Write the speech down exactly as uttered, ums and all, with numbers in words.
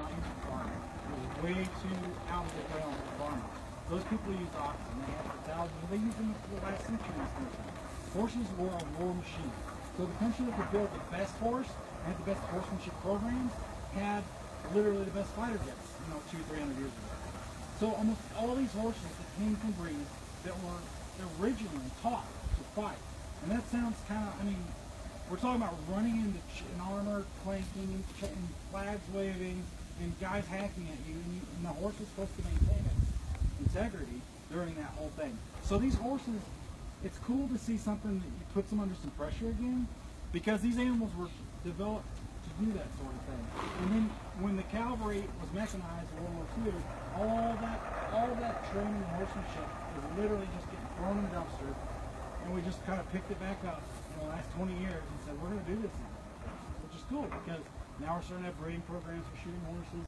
used for farming. It was way too out of the realm for farming. Those people used oxen. They had for thousands. They used them for the last century in this country. Horses were a war machine. So the country that could build the best horse and had the best horsemanship programs had literally the best fighter jets, you know, two, three hundred years ago. So almost all these horses that came from breeds that were originally taught to fight. And that sounds kind of, I mean, we're talking about running into ch in armor, clanking, and, ch and flags waving, and guys hacking at you, and, you, and the horse is supposed to maintain its integrity during that whole thing. So these horses, it's cool to see something that puts them under some pressure again, because these animals were developed to do that sort of thing. And then when the cavalry was mechanized in World War Two, all that all that training and horsemanship was literally just getting thrown in the dumpster, and we just kind of picked it back up in the last twenty years and said, we're going to do this now, which is cool, because now we're starting to have breeding programs for shooting horses.